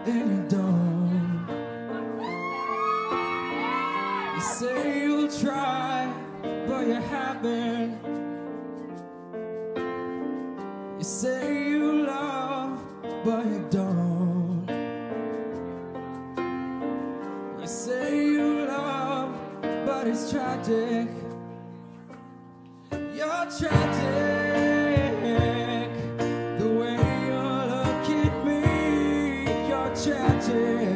and you don't. You say you'll try, but you haven't. You say you love, but you don't. You say you love, but it's tragic. You're tragic. The way you look at me, you're tragic.